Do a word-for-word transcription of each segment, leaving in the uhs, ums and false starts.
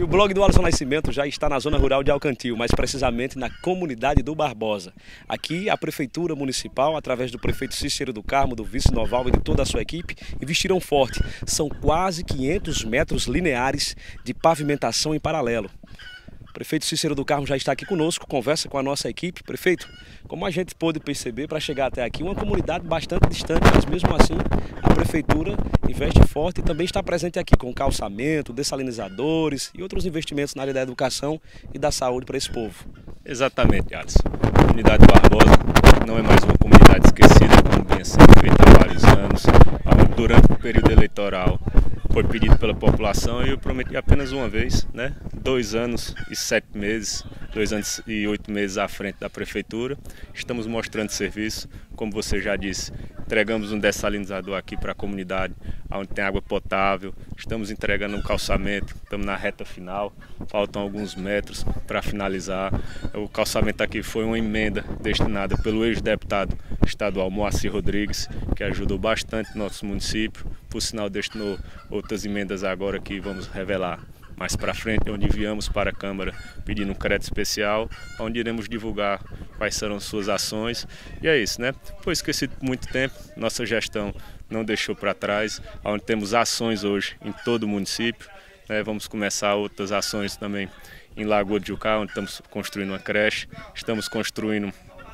o blog do Alisson Nascimento já está na zona rural de Alcantil, mais precisamente na comunidade do Barbosa. Aqui a Prefeitura Municipal, através do prefeito Cícero do Carmo, do vice Noval e de toda a sua equipe, investiram forte. São quase quinhentos metros lineares de pavimentação em paralelo. O prefeito Cícero do Carmo já está aqui conosco, conversa com a nossa equipe. Prefeito, como a gente pôde perceber, para chegar até aqui, uma comunidade bastante distante, mas mesmo assim a Prefeitura investe forte e também está presente aqui com calçamento, dessalinizadores e outros investimentos na área da educação e da saúde para esse povo. Exatamente, Alisson. A comunidade Barbosa não é mais uma comunidade esquecida, como vinha sendo feita há vários anos. Durante o período eleitoral foi pedido pela população e eu prometi apenas uma vez, né? Dois anos e sete meses, dois anos e oito meses à frente da Prefeitura. Estamos mostrando serviço, como você já disse, entregamos um dessalinizador aqui para a comunidade, onde tem água potável, estamos entregando um calçamento, estamos na reta final, faltam alguns metros para finalizar. O calçamento aqui foi uma emenda destinada pelo ex-deputado estadual Moacir Rodrigues, que ajudou bastante nosso município, por sinal destinou outras emendas agora que vamos revelar mais para frente, onde enviamos para a Câmara pedindo um crédito especial, onde iremos divulgar quais serão suas ações. E é isso, né? Foi esquecido por muito tempo, nossa gestão não deixou para trás, onde temos ações hoje em todo o município, né? Vamos começar outras ações também em Lagoa de Jucá, onde estamos construindo uma creche, estamos construindo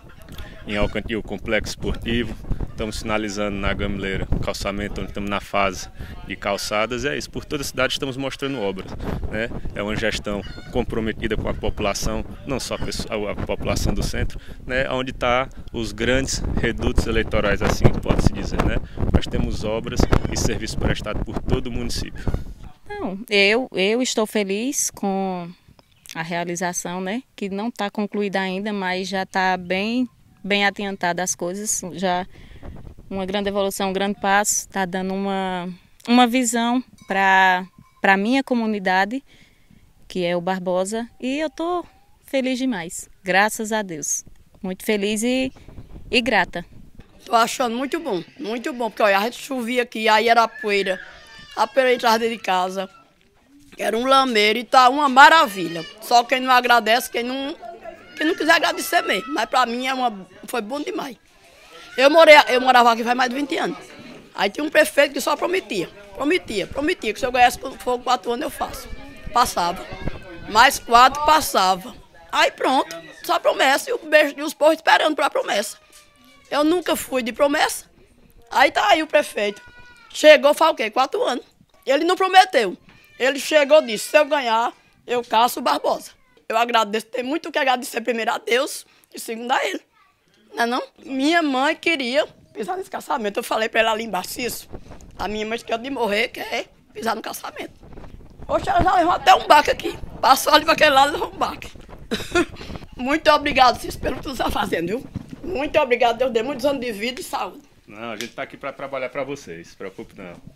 em Alcantil o complexo esportivo, estamos finalizando na Gamileira o calçamento, onde estamos na fase de calçadas. É isso, por toda a cidade estamos mostrando obras, né? É uma gestão comprometida com a população, não só a população do centro, né? Onde está os grandes redutos eleitorais, assim pode-se dizer, né? Nós temos obras e serviço prestado por todo o município. Não, eu, eu estou feliz com a realização, né? Que não está concluída ainda, mas já está bem bem adiantada as coisas, já uma grande evolução, um grande passo, está dando uma, uma visão para a minha comunidade, que é o Barbosa, e eu estou feliz demais, graças a Deus, muito feliz e, e grata. Estou achando muito bom, muito bom, porque olha, a gente chovia aqui, aí era a poeira, a poeira entrava dentro de casa, era um lameiro e tá uma maravilha, só quem não agradece, quem não... Quem não quiser agradecer mesmo, mas para mim é uma, foi bom demais. Eu, morei, eu morava aqui faz mais de vinte anos. Aí tinha um prefeito que só prometia, prometia, prometia, que se eu ganhasse fogo quatro anos eu faço. Passava. Mais quatro passava. Aí pronto, só promessa e, o beijo, e os povos esperando para a promessa. Eu nunca fui de promessa. Aí tá aí o prefeito. Chegou, faz o quê? Quatro anos. Ele não prometeu. Ele chegou e disse, se eu ganhar, eu caço o Barbosa. Eu agradeço, tem muito o que agradecer primeiro a Deus e segundo a ele. Não é não? Minha mãe queria pisar nesse caçamento. Eu falei para ela ali embaixo, isso. A minha mãe quer de morrer, quer pisar no caçamento. Hoje ela já levou até um baque aqui. Passou ali para aquele lado e levou um baque. Muito obrigado, Cícero, pelo que você está fazendo, viu? Muito obrigado, Deus dê muitos anos de vida e saúde. Não, a gente está aqui para trabalhar para vocês, não se preocupe não.